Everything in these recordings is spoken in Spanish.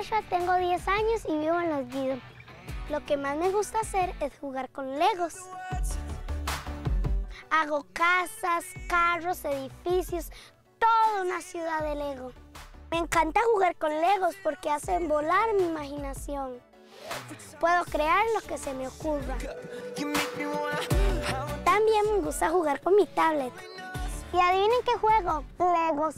Joshua, tengo 10 años y vivo en Los Guidos. Lo que más me gusta hacer es jugar con Legos. Hago casas, carros, edificios, toda una ciudad de Lego. Me encanta jugar con Legos porque hacen volar mi imaginación. Puedo crear lo que se me ocurra. También me gusta jugar con mi tablet. Y adivinen qué juego, Legos.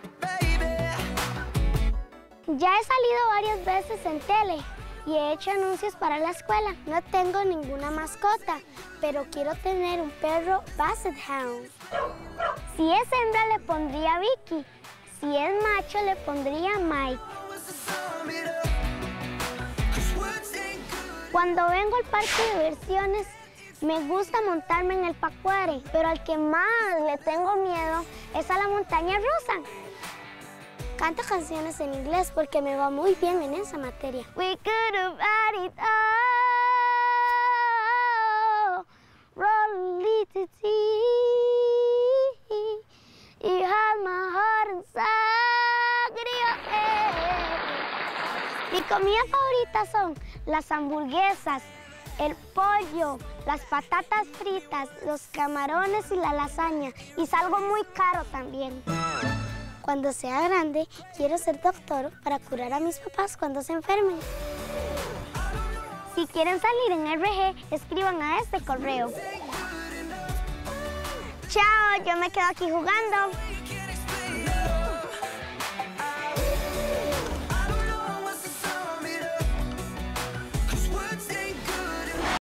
Ya he salido varias veces en tele y he hecho anuncios para la escuela. No tengo ninguna mascota, pero quiero tener un perro Basset Hound. Si es hembra le pondría Vicky, si es macho le pondría Mike. Cuando vengo al parque de diversiones, me gusta montarme en el Pacuare, pero al que más le tengo miedo es a la montaña rusa. Canto canciones en inglés porque me va muy bien en esa materia. We could have had it all, roll to tea. You had my heart inside your head. Mi comida favorita son las hamburguesas, el pollo, las patatas fritas, los camarones y la lasaña. Y salgo muy caro también. Cuando sea grande, quiero ser doctor para curar a mis papás cuando se enfermen. Si quieren salir en RG, escriban a este correo. Chao, yo me quedo aquí jugando.